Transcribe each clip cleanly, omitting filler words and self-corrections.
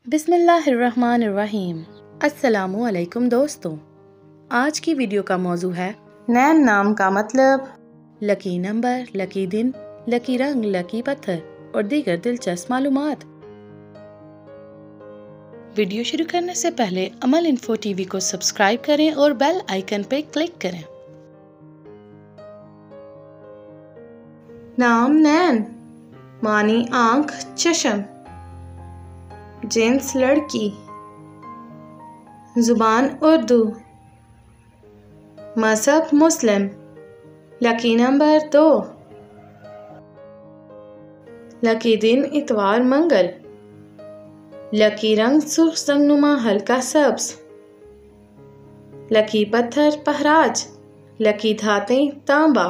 बिस्मिल्लाहिर्रहमानिर्रहीम। अस्सलामुअलैकुम दोस्तों, आज की वीडियो का मौजू है नैन नाम का मतलब, लकी नंबर, लकी दिन, लकी रंग, लकी पत्थर और दीगर दिलचस्प मालूमात। वीडियो शुरू करने से पहले अमल इन्फो टीवी को सब्सक्राइब करें और बेल आइकन पे क्लिक करें। नाम नैन मानी आंख, चश्म, जिन्स लड़की, जुबान उर्दू, मज़हब मुस्लिम, लकी नंबर 2, लकी दिन इतवार मंगल, लकी रंग सुर्ख संगनुमा हल्का सब्ज, लकी पत्थर पहराज, लकी धातें तांबा।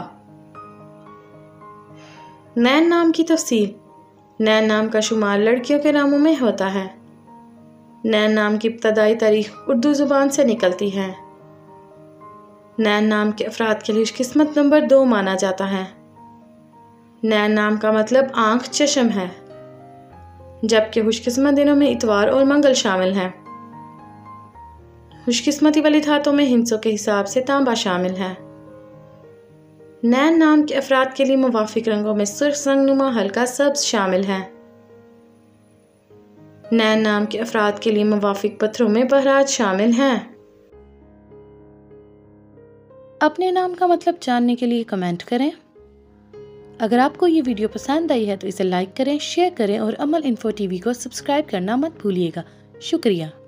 नैन नाम की तफसील। नैन नाम का शुमार लड़कियों के नामों में होता है। नैन नाम की इब्तदाई तारीख उर्दू ज़ुबान से निकलती है। नैन नाम के अफराद के लिए किस्मत नंबर 2 माना जाता है। नैन नाम का मतलब आंख, चश्म है, जबकि खुशकिस्मत दिनों में इतवार और मंगल शामिल हैं। खुशकिस्मती वाली धातों में हिंसों के हिसाब से तांबा शामिल है। नैन नाम के अफराद के लिए मुवाफिक रंगों में सुर्ख संगनुमा हल्का सब्ज शामिल है। नैन नाम के अफराद के लिए मुवाफिक पत्थरों में बहराज शामिल हैं। अपने नाम का मतलब जानने के लिए कमेंट करें। अगर आपको ये वीडियो पसंद आई है तो इसे लाइक करें, शेयर करें और अमल इन्फो टीवी को सब्सक्राइब करना मत भूलिएगा। शुक्रिया।